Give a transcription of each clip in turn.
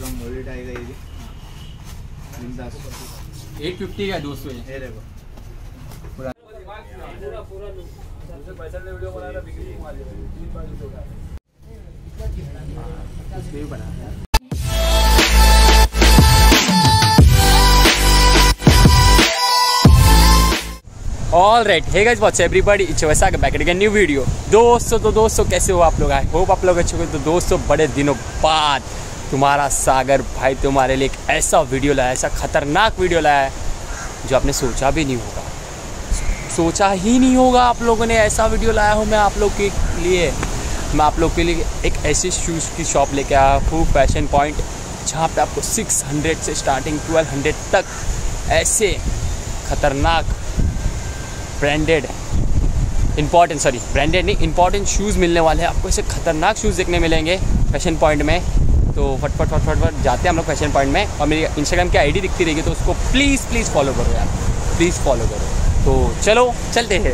एकदम मॉडरेट आएगा ये भी। 850 का दोस्तों ये देखो पूरा पैसा वीडियो बना रहा बिक्री घुमा दे 3-5 रुपए का इसमें भी बना है। All right, hey guys what's everybody, it's वैसा बैक अगेन न्यू वीडियो। दोस्तों कैसे हो आप लोग? आई होप आप लोग अच्छे हो। तो दोस्तों बड़े दिनों बाद तुम्हारा सागर भाई तुम्हारे लिए एक ऐसा वीडियो लाया, ऐसा खतरनाक वीडियो लाया है जो आपने सोचा भी नहीं होगा, सोचा ही नहीं होगा आप लोगों ने ऐसा वीडियो लाया हूँ मैं आप लोग के लिए। मैं आप लोग के लिए एक ऐसी शूज़ की शॉप लेके आया हूँ, फैशन पॉइंट, जहाँ पे आपको 600 से स्टार्टिंग 1200 तक ऐसे खतरनाक ब्रांडेड इंपॉर्टेंट शूज़ मिलने वाले हैं। आपको ऐसे खतरनाक शूज़ देखने मिलेंगे फैशन पॉइंट में। तो फटफट जाते हैं हम लोग फैशन पॉइंट में, और मेरी इंस्टाग्राम की आईडी दिखती रहेगी तो उसको प्लीज़ फॉलो करो यार, प्लीज़ फॉलो करो। तो चलो चलते हैं।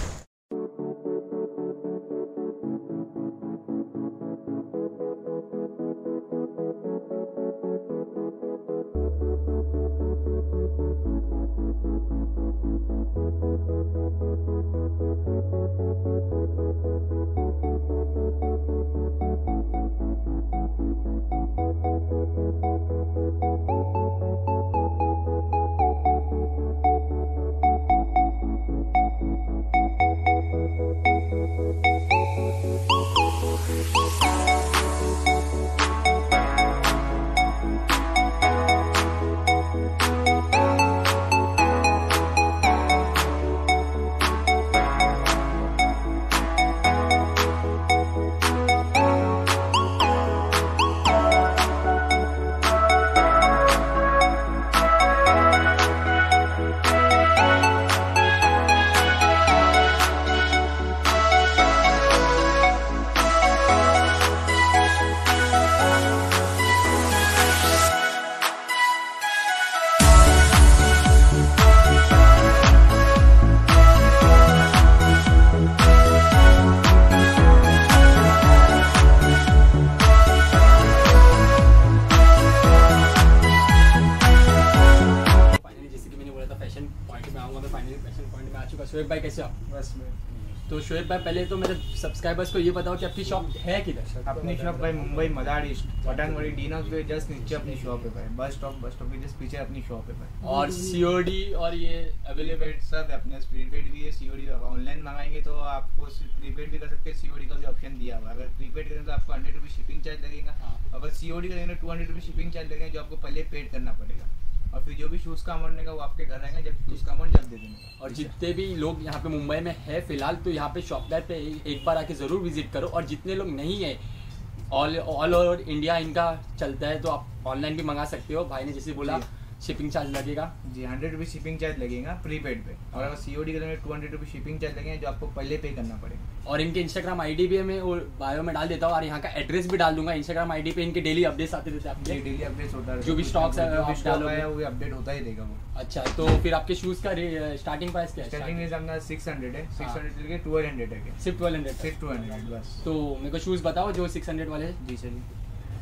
शोएब भाई कैसे आप? बस में। तो शोएब भाई पहले तो मेरे सब्सक्राइबर्स को ये बताओ कि आपकी शॉप है किधर? अपनी शॉप भाई मुंबई मलाड ईस्ट पठानवाड़ी डीनॉक्स के जस्ट नीचे अपनी शॉप है भाई। बस स्टॉप के जस्ट पीछे अपनी शॉप है भाई। और सीओडी और ये अवेलेबल सब है अपने, प्रीपेड भी है, सीओडी ऑनलाइन मंगाएंगे तो आपको प्रीपेड भी कर सकते हैं, सीओडी का भी ऑप्शन दिया हुआ है। अगर प्रीपेड करेंगे तो आपको 100 रुपीज़ शिपिंग चार्ज लगेगा, अगर सीओडी करेंगे तो 200 रुपीज़ शिपिंग चार्ज लगेगा, जो आपको पहले पेड करना पड़ेगा। और फिर जो भी शूज़ का अमाउंट रहेगा वो आपके घर आएगा, जब शूज़ का अमाउंट जब दे देंगे। और जितने भी लोग यहाँ पे मुंबई में है फिलहाल, तो यहाँ पे शॉपदार पे एक बार आके ज़रूर विजिट करो। और जितने लोग नहीं है, ऑल ओवर इंडिया इनका चलता है, तो आप ऑनलाइन भी मंगा सकते हो। भाई ने जैसे बोला शिपिंग चार्ज लगेगा जी, 100 रुपीज़ शिपिंग चार्ज लगेगा प्रीपेड पे, और अगर सीओडी करेंगे 200 रुपीज़ शिपिंग चार्ज लगेगा, जो आपको पहले पे करना पड़ेगा। और इनके इंस्टाग्राम आईडी भी मैं बायो में डाल देता हूँ, और यहाँ का एड्रेस भी डाल दूंगा। इंस्टाग्राम आईडी पे इनके डेली अपडेट्स आते रहते हैं, डेली अपडेट्स होता है, जो भी स्टॉक्स है वो अपडेट होता ही रहेगा वो। अच्छा, तो फिर आपके शूज़ का स्टार्टिंग प्राइस क्या है? स्टार्टिंग प्राइस अपना 600 है, 600 लेके 1200 है, सिर्फ 1200 बस। तो मेरे को शूज़ बताओ जो 600 वाले। जी चलिए।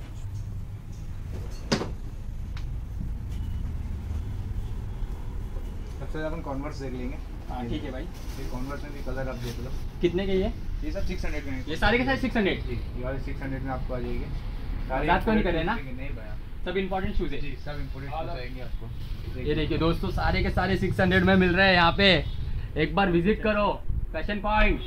सबसे अपन कॉन्वर्स देख लेंगे। हाँ ठीक है भाई। ये कॉन्वर्स में भी कलर आप देख लो। कितने के ये सब 600 में, ये सारे के सारे 600? ये वाले 600 में आपको आ जाएंगे। रात को नहीं करे ना? नहीं भाई, सब इंपॉर्टेंट शूज़ है। जी सब इंपॉर्टेंट शूज़ आएंगे आपको। ये देखिए दोस्तों, सारे के सारे 600 में मिल रहे हैं यहाँ पे। एक बार विजिट करो फैशन पॉइंट।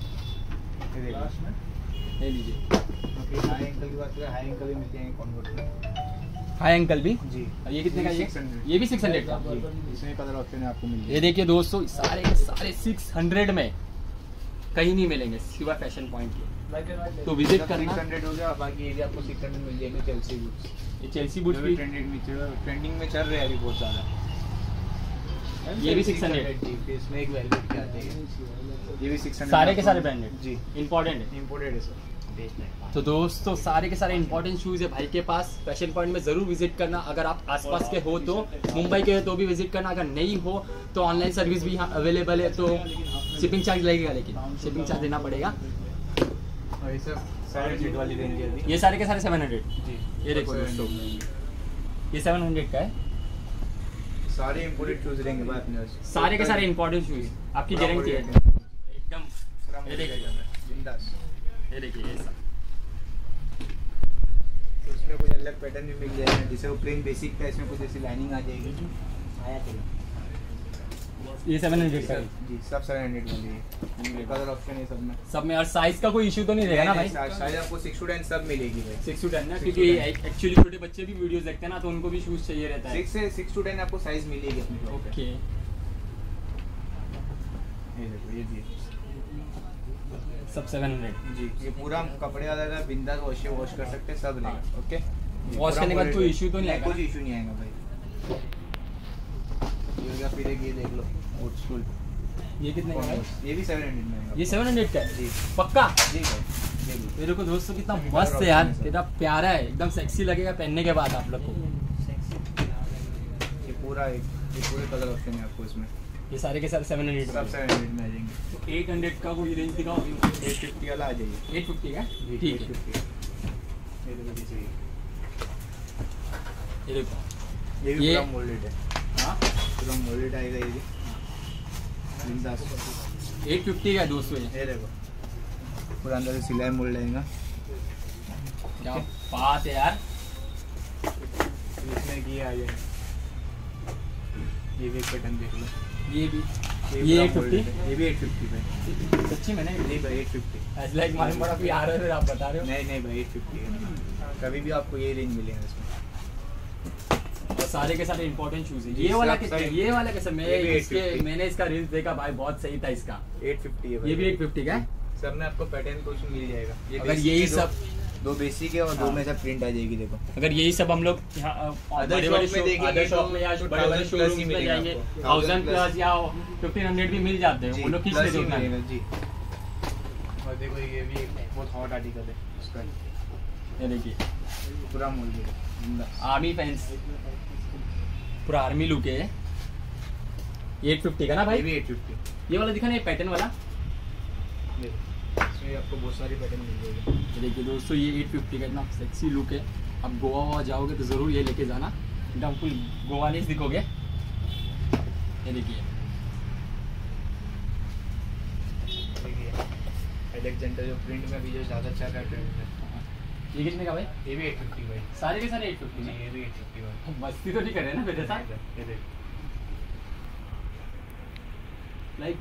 ले लीजिए। हाई एंकल की बात करें, हाई एंकल भी मिल जाएंगे कॉन्वर्स में। हाई एंकल भी जी। ये कितने का? ये भी 600 का। इसमें कलर ऑप्शन है आपको मिल जाएगा। ये देखिए दोस्तों, सारे के सारे 600 में, कहीं नहीं मिलेंगे सिवा फैशन पॉइंट के। तो विजिट करना। 600 हो गया, बाकी ये भी आपको 600 मिल जाएंगे। चेल्सी बूट्स, ये चेल्सी बूट्स भी ट्रेंडिंग में चल रहे हैं अभी बहुत ज़्यादा। ये भी 600 जी। इसमें एक वेलवेट के आते हैं, ये भी 600 सारे के सारे ब्रांडेड जी, इंपॉर्टेंट है। इंपोर्टेड है सर। तो दोस्तों सारे के सारे इंपॉर्टेंट शूज़ है भाई के पास। फैशन पॉइंट में ज़रूर विजिट करना। अगर आप आसपास के हो तो, मुंबई के हो तो भी विजिट करना। अगर नहीं हो तो ऑनलाइन सर्विस भी यहाँ अवेलेबल है, तो शिपिंग चार्ज लगेगा, लेकिन शिपिंग चार्ज देना पड़ेगा। और ये सब 700 वाली रेंज है अभी। ये सारे के सारे 700 जी, ये देखो दोस्तों, ये 700 का है। सारे इंपोर्टेड शूज रहेंगे भाई अपने पास, सारे के सारे इंपॉर्टेंट शूज, आपकी गारंटी है एकदम। ये देखिए बिंदास। ये देखिए ये सब इसमें कोई अलग पैटर्न भी मिल जाएगा, जैसे वो प्लेन बेसिक का, इसमें कुछ ऐसी लाइनिंग आ जाएगी। ये 700 का है जी, सब 700 वाली है। कलर ऑप्शन है सब में और साइज का कोई इशू तो नहीं रहेगा ना भाई? साइज आपको 6 to 10 सब मिलेगी भाई। 6 to 10 ना, 6 to क्योंकि 10 एक्चुअली छोटे बच्चे भी वीडियोस देखते हैं ना, तो उनको भी शूज चाहिए रहता है। 6 to 10 आपको साइज मिलेगी अपने को। ओके, ये देखो, ये भी है। सब 700 जी, ये पूरा कपड़े वाला है, बिंदास वॉश कर सकते हैं, सब रहेगा। ओके, वॉश करने के बाद कोई इशू तो नहीं आएगा? कुछ इशू नहीं आएगा भाई। ये हो गया, फिर एक ये देख लो ओल्ड स्कूल, ये कितने का है? ये भी 700 में आएगा। ये 700 का है जी पक्का? जी भाई, देखो मेरे को दोस्तों कितना मस्त है यार, कितना प्यारा है, एकदम सेक्सी लगेगा पहनने के बाद आप लोग को। ये पूरे कलर ऑप्शन है आपको इसमें। ये सारे के सारे 700 सब 700 में आ जाएंगे। तो 800 का कोई रेंज दिखाओ। 850 वाला आ जाइए। 850 का जी, ठीक है। 850। ये देखो जैसे ये देखो ये भी ये- पूरा मोल्डेड है। हाँ पूरा मोल्डेड आएगा ये भी, बिंदास। 850 का दोस्तों ये। ये देखो पूरा अंदर से सिलाई मोल्ड आएगा। क्या बात है यार, इसमें ये आ जाएगा, ये भी एक पैटर्न देख लो। ये भी ये ये पूरा 850? molded है। ये भी 850 भाई। सच्ची में नहीं नहीं भाई 850। ऐसा लाइक मालूम पड़ा कि आ रहे हो आप बता रहे हो। नहीं नहीं भाई 850 है। कभी भी आपको ये रेंज मिलेगा इसमें। और सारे के सारे इंपॉर्टेंट शूज है। जी, ये वाला सब कितना? सारे- ये वाला कैसा? मैं ये भी इसके 850 मैंने इसका रील्स देखा भाई, बहुत सही था इसका। 850 है भाई। ये भी 850 का है। सब में आपको पैटर्न कुछ मिल जाएगा। ये अगर basic यही है, सब दो बेसिक है और दो हाँ। में सब प्रिंट आ जाएगी। देखो अगर यही सब हम लोग यहाँ अदर शॉप में देखेंगे अदर शॉप तो में या 2000 बड़े बड़े plus शोरूम ही में मिलेगा जाएंगे, आपको। 1000 plus प्लस या 1500 भी मिल जाते हैं, वो लोग किस plus में ही देखना है? मिलेगा जी। और देखो ये भी एक बहुत हॉट आर्टिकल है इसका, ये देखिए पूरा मोल्डेड है। आर्मी फैंस, पूरा आर्मी लुक है। 850 का ना ये भाई? भी 850। ये वाला दिखा ना, ये पैटर्न वाला। देखो, इसमें आपको बहुत सारी पैटर्न मिल जाएगी। ये देखिए दोस्तों, ये 850 का इतना सेक्सी लुक है। अब गोवा वोवा जाओगे तो ज़रूर ये लेके जाना, एकदम फुल गोवानीज दिखोगे। ये देखिए अलेक्जेंडर जो प्रिंट में भी जो ज़्यादा चल रहा है ट्रेंड है, ये कितने का भाई? ये भी 850 भाई। सारे के सारे 850 जी, ये भी 850 भाई। में। मस्ती तो नहीं कर रहे ना मेरे साथ? ये देखो लाइक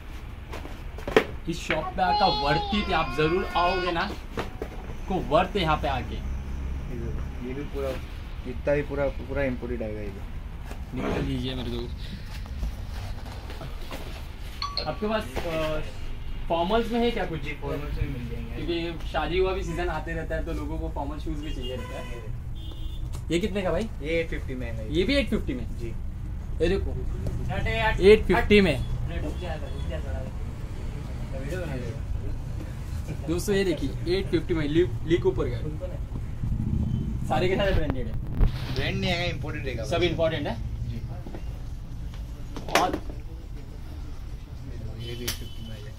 इस शॉप पे आकर वर्थ इट, आप जरूर आओगे ना, को वर्थ है यहाँ पे आके। ये देखो, ये भी पूरा इतना ही पूरा पूरा इम्पोर्टेड आएगा ये भी। निकल लीजिए मेरे दोस्त। आपके पास फॉर्मल्स में है क्या कुछ? जी, फॉर्मल से मिल जाएंगे। क्योंकि शादी हुआ भी सीजन आते रहता है, तो लोगों को फॉर्मल शूज भी चाहिए रहता है। ये कितने का भाई? ये 850 में है ये भी 850 में। जी। ये देखो 850 में दोस्तों, ये देखिए 850 में ली कूपर का। सारे के सारे ब्रांडेड है, ब्रांड नहीं आएगा, इम्पोर्टेड रहेगा सब इम्पोर्टेंट है। जी। और ये भी 850 में आ जाएगा।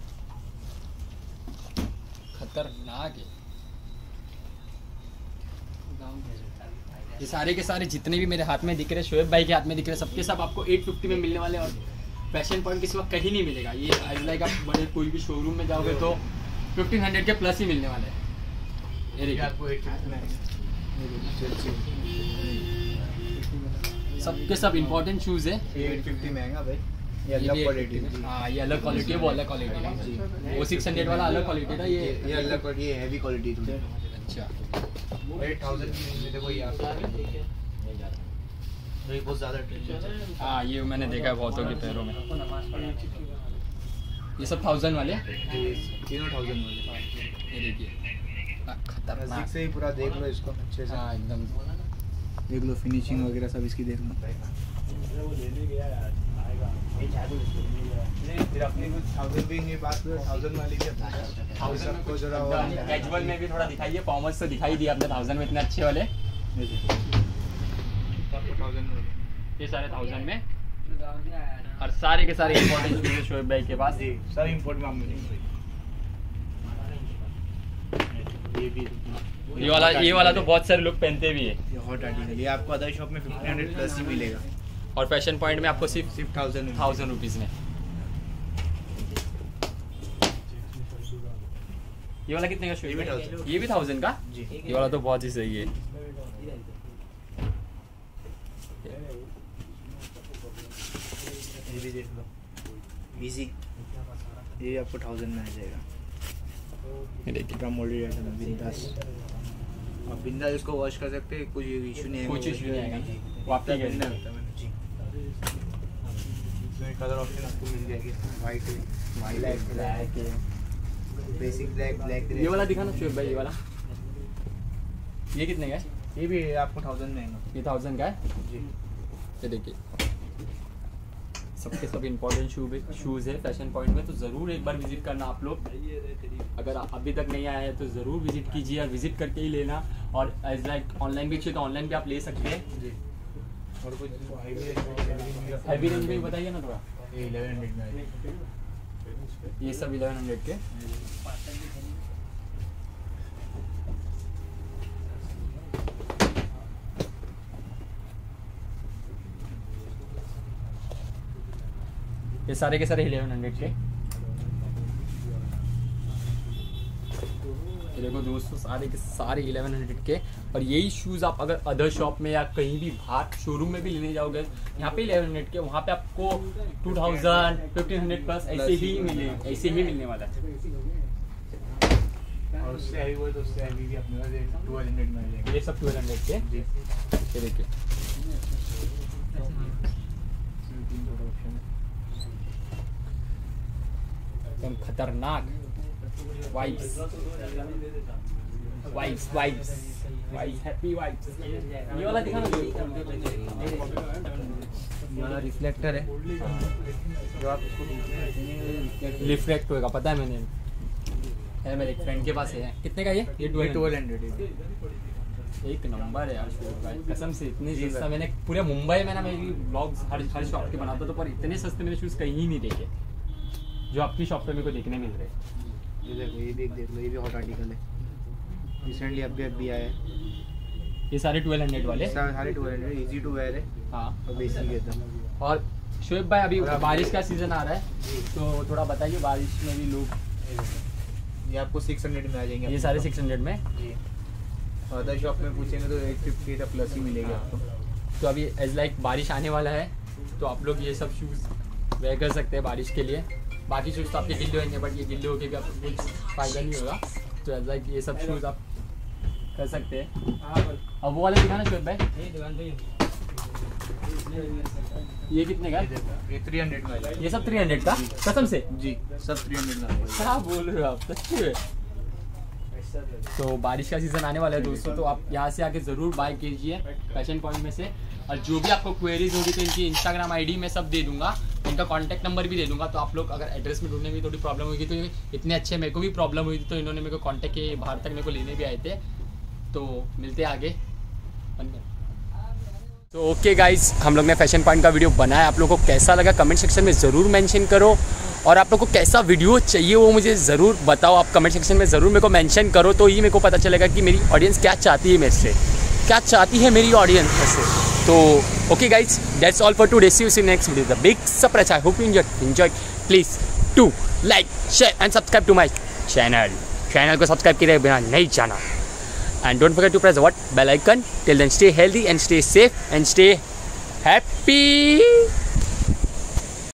खतरनाक है। ये सारे के सारे जितने भी मेरे हाथ में दिख रहे, शोएब भाई के हाथ में दिख रहे, सबके सब आपको 850 में मिलने वाले। और फैशन पॉइंट किसी वक्त कहीं नहीं मिलेगा। ये एज लाइक आप बड़े कोई भी शोरूम में जाओगे तो 1500 के प्लस ही मिलने वाले हैं। ये ये देखिए आपको 850 में आएगा। सबके सब इम्पोर्टेंट शूज है। ये 850 में आएगा भाई। ये ये अलग भी क्वालिटी है। 850 हाँ, ये अलग क्वालिटी है, वो अलग क्वालिटी है। वो 600 वाला अलग क्वालिटी था, ये अलग क्वालिटी, ये हैवी क्वालिटी थी। अच्छा 8000 की रेंज में देखो ये आपको ये बहुत ज़्यादा ट्रेंड है। हाँ, ये मैंने देखा है बहुतों के पैरों में। ये सब 1000 वाले, ये तीनों 1000 वाले। ये देखिए नज़दीक खतरनाक। से ही पूरा देख लो इसको अच्छे से, हाँ एकदम देख लो फिनिशिंग वगैरह सब इसकी देख लो। फिर अपनी कुछ 1000 भी नहीं, बात करो 1000 वाली भी अपना 1000 को जरा और कैजुअल में भी थोड़ा दिखाइए। फॉर्मल्स तो दिखाई दिया आपने 1000 में इतने अच्छे वाले। ये देखो, आपको 1000 में ये सारे 1000 में, और सारे के सारे इम्पोर्टेंट शोएब भाई के पास। जी, सब इंपोर्ट में आप मिलेंगे। ये वाला तो बहुत सारे लोग पहनते भी है। ये हॉट आर्टिकल, ये आपको अदर शॉप में 1500 प्लस ही मिलेगा और फैशन पॉइंट में आपको सिर्फ 1000 रुपीज़ में। ये वाला कितने का शूज? ये भी 1000 का जी। ये वाला तो बहुत ही सही है। ये भी देख लो, इजी, ये आपको 1000 में आ जाएगा। ये देखिए पूरा मोल्डेड आइटम है, बिंदास। आप बिंदास इसको वॉश कर सकते हैं, कुछ इशू नहीं है। कुछ इशू नहीं आएगा, वो आपका पहनना होता है मैंने जी। इसमें कलर ऑप्शन आपको मिल जाएगी, वाइट है, ब्लैक है, बेसिक ब्लैक। ये वाला दिखाना शोएब भाई, ये वाला ये कितने का है? ये भी आपको 1000 में आएगा। ये 1000 का है जी। ये देखिए सबके सब इम्पोर्टेंट शूज़ है फैशन पॉइंट में, तो ज़रूर एक बार विजिट करना आप लोग। अगर अभी तक नहीं आया है तो ज़रूर विजिट कीजिए और विजिट करके ही लेना। और एज लाइक ऑनलाइन भी चाहिए तो ऑनलाइन भी आप ले सकते हैं जी। और कुछ हैवी रेंज में बताइए ना थोड़ा। ये 1100 में आएगा। ये सब 1100 के। ये सारे के सारे 1100 के। ये देखो दोस्तों सारे के सारे 1100 के। और यही शूज़ आप अगर अदर शॉप में या कहीं भी बाहर शोरूम में भी लेने जाओगे, यहाँ पे 1100 के, वहाँ पे आपको 2000 1500 प्लस ऐसे ही मिलने वाला है। और उससे हैवी हुआ तो उससे हैवी भी अपने पास 1200 में आ जाएगा। ये सब 1200 के जी। ये देखिए एकदम खतरनाक वाइब्स हैप्पी वाइब्स। ये वाला दिखाना, ये वाला रिफ्लेक्टर है जो आप इसको रिफ्लेक्ट होगा, पता है मैंने, है मेरे एक फ्रेंड के पास है। कितने का ये 1200 एक नंबर है यार शोएब भाई, कसम से इतनी सस्ता। मैंने पूरे मुंबई में ना मेरी ब्लॉग्स हर शॉप के बनाता था, पर इतने सस्ते मैंने शूज़ कहीं नहीं देखे जो आपकी शॉप पे मेरे को देखने मिल रहे हैं। ये देखो, ये भी देख लो, ये भी हॉट आर्टिकल है, रिसेंटली अभी आया है। ये सारे 1200 वाले सारे 1200, इजी टू वेयर है। हाँ और बेसिक है एकदम। और शोएब भाई अभी बारिश का सीज़न आ रहा है तो थोड़ा बताइए, बारिश में भी लोग ये आपको 600 में आ जाएंगे। ये सारे 600 में जी। अदर शॉप में पूछेंगे तो 850 तक प्लस ही मिलेगी आपको। तो अभी एज लाइक बारिश आने वाला है तो आप लोग ये सब शूज़ वेयर कर सकते हैं बारिश के लिए। बाकी शूज़ तो आपके गिल्ले होंगे, बट ये गिल्ले होके भी आपको कुछ फ़ायदा नहीं होगा। तो एज लाइक ये सब शूज़ आप कर सकते हैं। अब वो वाले दिखाना शोएब भाई, ये कितने का है? ये 300 में आ जाएगा। ये सब 300 का, कसम से? जी, सब 300 में आपको। क्या बोल रहे हो आप, सच्ची में? तो बारिश का सीज़न आने वाला है दोस्तों, तो आप यहाँ से आके ज़रूर बाय कीजिए फैशन पॉइंट में से। और जो भी आपको क्वेरीज होगी तो इनकी इंस्टाग्राम आईडी में सब दे दूंगा, इनका कॉन्टैक्ट नंबर भी दे दूंगा। तो आप लोग अगर एड्रेस में ढूंढने में थोड़ी प्रॉब्लम होगी तो इतने अच्छे, मेरे को भी प्रॉब्लम हुई थी तो इन्होंने मेरे को कॉन्टैक्ट किए, बाहर तक मेरे को लेने भी आए थे। तो मिलते हैं आगे। तो ओके गाइज, हम लोग ने फैशन पॉइंट का वीडियो बनाया। आप लोगों को कैसा लगा कमेंट सेक्शन में ज़रूर मेंशन करो। और आप लोग को कैसा वीडियो चाहिए वो मुझे ज़रूर बताओ, आप कमेंट सेक्शन में ज़रूर मेरे को मेंशन करो, तो ही मेरे को पता चलेगा कि मेरी ऑडियंस क्या चाहती है मेरे से, क्या चाहती है मेरी ऑडियंस मेरे से। तो okay guys, that's all for today, see you in next video. The big surprise, I hope you enjoy. Please to like share and subscribe to my channel को सब्सक्राइब किए बिना नहीं जाना। And don't forget to press the bell icon. Till then, stay healthy and stay safe and stay happy.